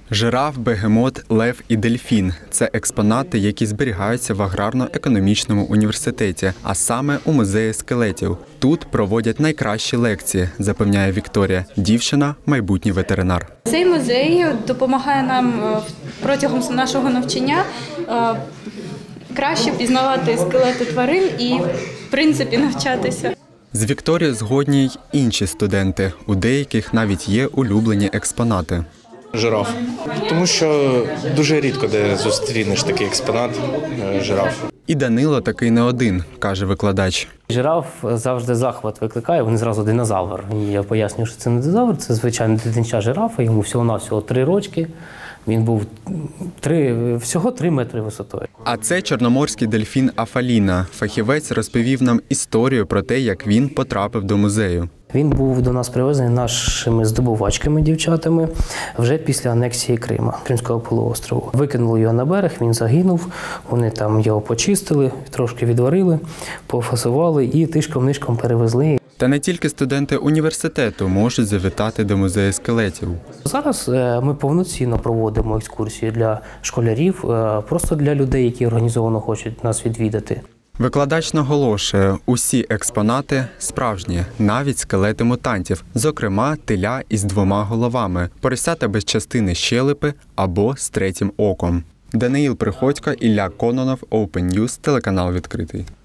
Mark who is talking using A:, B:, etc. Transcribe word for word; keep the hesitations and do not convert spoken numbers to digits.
A: Жираф, бегемот, лев і дельфін – це експонати, які зберігаються в аграрно-економічному університеті, а саме у музеї скелетів. Тут проводять найкращі лекції, запевняє Вікторія. Дівчина – майбутній ветеринар.
B: Цей музей допомагає нам протягом нашого навчання краще пізнавати скелети тварин і, в принципі, навчатися.
A: З Вікторією згодні й інші студенти. У деяких навіть є улюблені експонати.
C: Жираф. Тому що дуже рідко де зустрінеш такий експонат – жираф.
A: І Данило такий не один, каже викладач.
D: Жираф завжди захват викликає, він зразу динозавр. Я пояснюю, що це не динозавр, це звичайно дитинча жирафа, йому всього-навсього три рочки. Він був три, всього три метри висотою.
A: А це чорноморський дельфін Афаліна. Фахівець розповів нам історію про те, як він потрапив до музею.
D: Він був до нас привезений нашими здобувачками, дівчатами, вже після анексії Крима, Кримського полуострову. Викинули його на берег, він загинув, вони там його почистили, трошки відварили, пофасували і тишком-нишком перевезли.
A: Та не тільки студенти університету можуть завітати до музею скелетів.
D: Зараз ми повноцінно проводимо екскурсії для школярів, просто для людей, які організовано хочуть нас відвідати.
A: Викладач наголошує, усі експонати справжні, навіть скелети мутантів, зокрема теля із двома головами, поросята без частини щелепи або з третім оком. Даниїл Приходько, Ілля Кононов, Open News, телеканал «Відкритий».